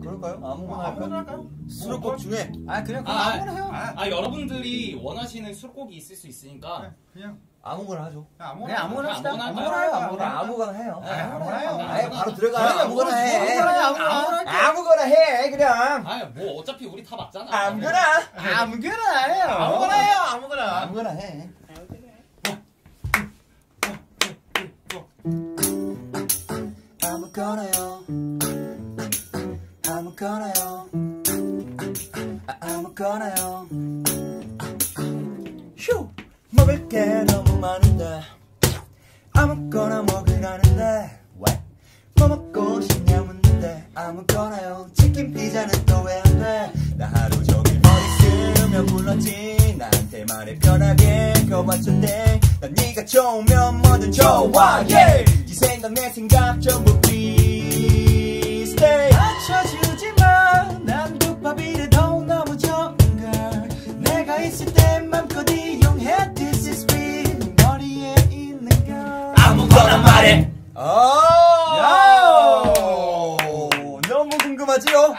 그럴까요? 아무거나 아무거나 할까요? 할까요? 수록곡 중에 그냥 아무거나 해요. 여러분들이 원하시는 수록곡이 있을 수 있으니까 그냥 아무거나 하죠. 그냥 아무거나 합시다. 아무거나 해요. 아무거나 해요. 아무거나 해요. 아예 바로 들어가. 아무거나 해. 아무거나 해 그냥. 뭐 어차피 우리 다 맞잖아. 아무거나 해요. 아무거나 해요. 아무거나. 아무거나 해. 아무거나요. 아무거나요. 아무거나요. 휴. 먹을 게 너무 많은데 아무거나 먹으라는데 왜? 뭐 먹고 싶냐 묻는데 아무거나요. 치킨 피자는 또 왜 안 돼? 나 하루 종일 머리 쓰면 불렀지. 나한테 말해 편하게 거맞췄대. 난 네가 좋으면 뭐든 좋아 yeah. 네 생각 내 생각 전부 비슷해. 맞춰주지마. 난 국밥이라도 너무 좋은 걸. 내가 있을 때 맘껏 이용해. This is real. 머리에 있는 걸 아무거나 말해. 너무 궁금하지요?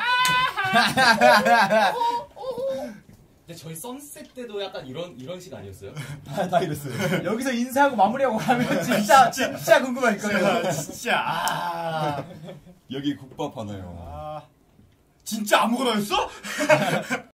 근데 저희 선셋 때도 약간 이런 식 아니었어요? 다 이랬어요. 여기서 인사하고 마무리하고 가면 진짜 궁금할 거예요. 진짜 여기 국밥 하나요? 진짜 아무거나였어?